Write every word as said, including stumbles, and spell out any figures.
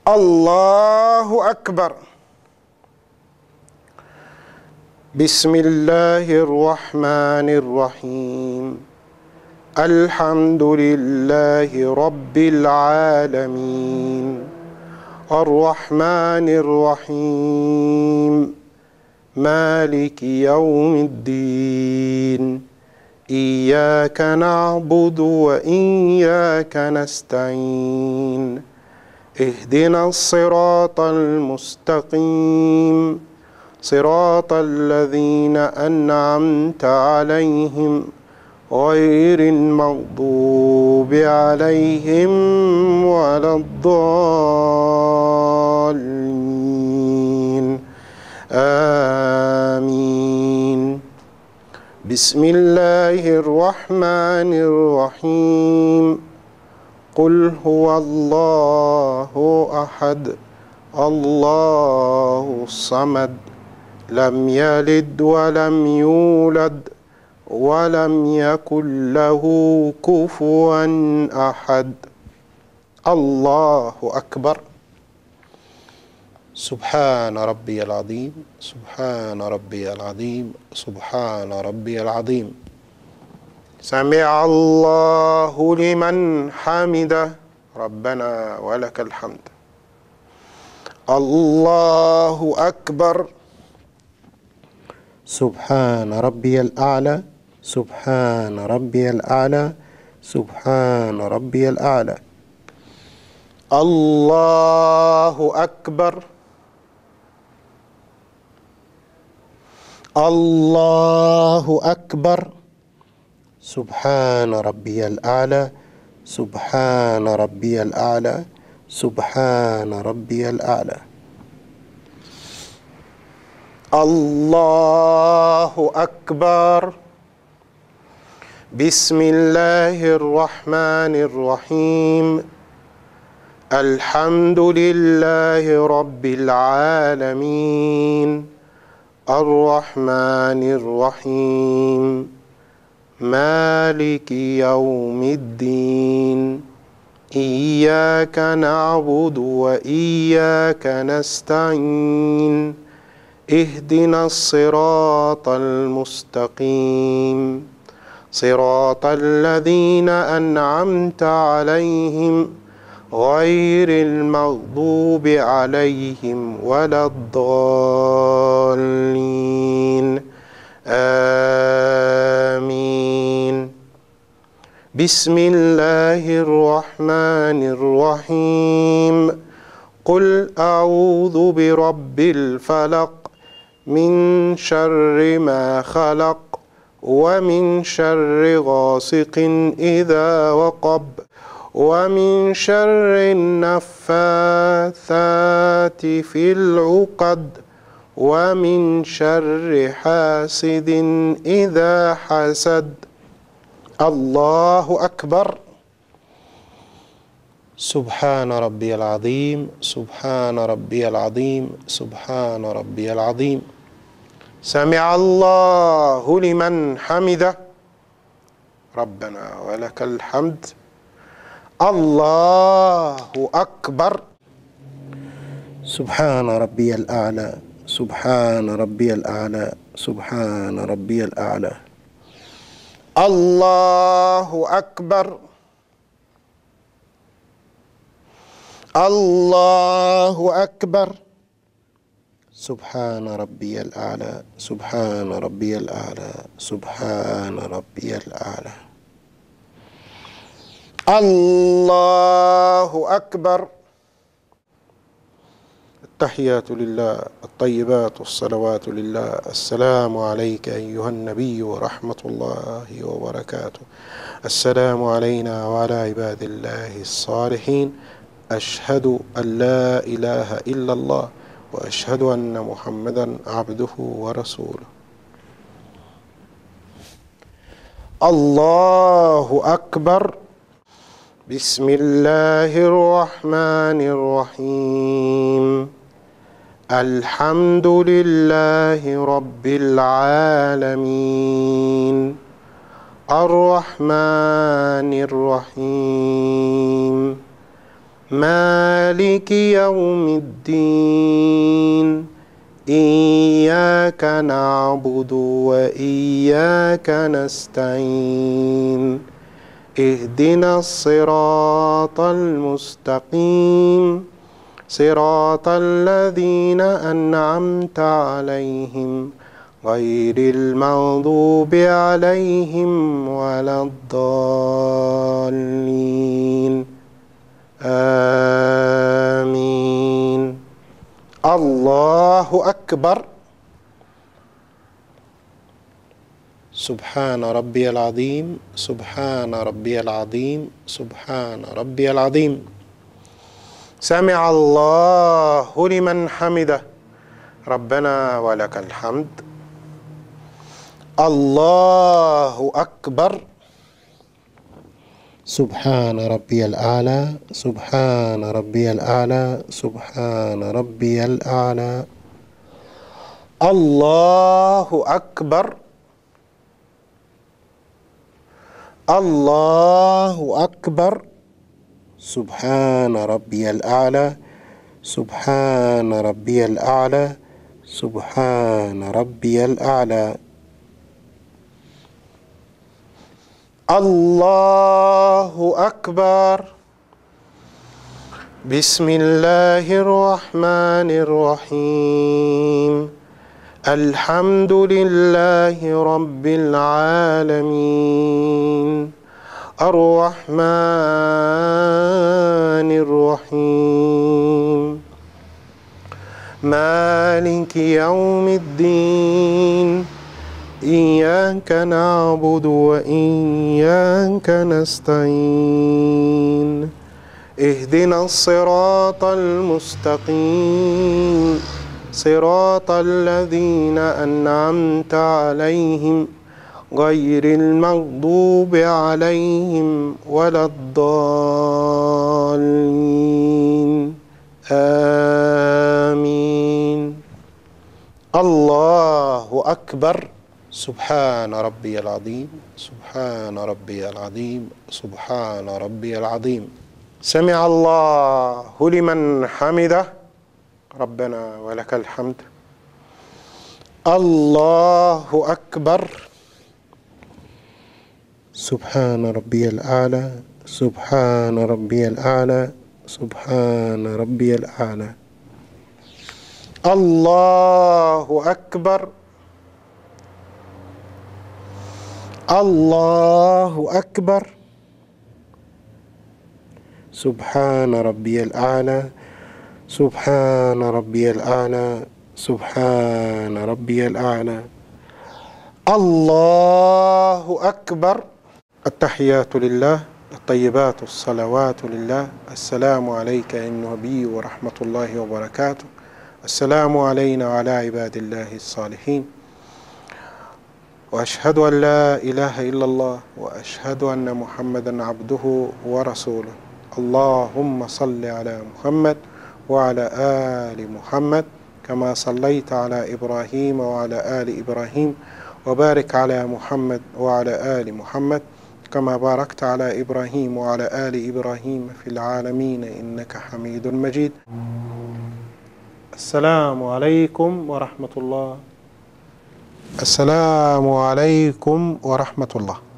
الله أكبر. بسم الله الرحمن الرحيم. الحمد لله رب العالمين الرحمن الرحيم مالك يوم الدين إياك نعبد وإياك نستعين اهدنا الصراط المستقيم صراط الذين أنعمت عليهم غير المغضوب عليهم ولا الضالين آمين. بسم الله الرحمن الرحيم. قل هو الله أحد الله الصمد لم يلد ولم يولد ولم يكن له كفوا أحد. الله أكبر. سبحان ربي العظيم سبحان ربي العظيم سبحان ربي العظيم. سمع الله لمن حمده ربنا ولك الحمد. الله أكبر. سبحان ربي الأعلى سبحان ربي الأعلى سبحان ربي الأعلى. الله أكبر. الله أكبر. سبحان ربي الأعلى سبحان ربي الأعلى سبحان ربي الأعلى. الله أكبر. بسم الله الرحمن الرحيم. الحمد لله رب العالمين الرحمن الرحيم مالك يوم الدين إياك نعبد وإياك نستعين اهدنا الصراط المستقيم صراط الذين أنعمت عليهم غير المغضوب عليهم ولا الضالين آمين. بسم الله الرحمن الرحيم. قل أعوذ برب الفلق من شر ما خلق ومن شر غاسق إذا وقب ومن شر النفاثات في العقد ومن شر حاسد إذا حسد. الله أكبر. سبحان ربي العظيم سبحان ربي العظيم سبحان ربي العظيم. سمع الله لمن حمده ربنا ولك الحمد. الله أكبر. سبحان ربي الأعلى سبحان ربي الأعلى سبحان ربي الأعلى. الله أكبر. الله أكبر. سبحان ربي الأعلى سبحان ربي الأعلى سبحان ربي الأعلى. الله أكبر. التحيات لله الطيبات والصلوات لله. السلام عليك أيها النبي ورحمة الله وبركاته. السلام علينا وعلى عباد الله الصالحين. أشهد أن لا إله إلا الله وأشهد أن محمدا عبده ورسوله. الله أكبر. بسم الله الرحمن الرحيم. الحمد لله رب العالمين الرحمن الرحيم مالك يوم الدين إياك نعبد وإياك نستعين اهدنا الصراط المستقيم صراط الذين أنعمت عليهم غير المغضوب عليهم ولا الضالين آمين. الله أكبر. سبحان ربي العظيم سبحان ربي العظيم سبحان ربي العظيم. سمع الله لمن حمده ربنا ولك الحمد. الله أكبر. سبحان ربي الأعلى سبحان ربي الأعلى سبحان ربي الأعلى. الله أكبر. الله أكبر. سبحان ربي الأعلى سبحان ربي الأعلى سبحان ربي الأعلى. الله أكبر. بسم الله الرحمن الرحيم. الحمد لله رب العالمين الرحمن الرحيم مالك يوم الدين إياك نعبد وإياك نستعين اهدنا الصراط المستقيم صراط الذين أنعمت عليهم غير المغضوب عليهم ولا الضالين آمين. الله أكبر. سبحان ربي العظيم سبحان ربي العظيم سبحان ربي العظيم. سمع الله لمن حمده ربنا ولك الحمد. الله أكبر. سبحان ربي الأعلى سبحان ربي الأعلى سبحان ربي الأعلى. الله أكبر. الله أكبر. سبحان ربي الأعلى سبحان ربي الأعلى سبحان ربي الأعلى. الله أكبر. التحيات لله الطيبات الصلوات لله. السلام عليك أيها النبي ورحمة الله وبركاته. السلام علينا وعلى عباد الله الصالحين. وأشهد أن لا إله إلا الله وأشهد أن محمدا عبده ورسوله. اللهم صل على محمد وعلى آل محمد كما صليت على إبراهيم وعلى آل إبراهيم وبارك على محمد وعلى آل محمد كما باركت على إبراهيم وعلى آل إبراهيم في العالمين إنك حميد مجيد. السلام عليكم ورحمة الله. السلام عليكم ورحمة الله.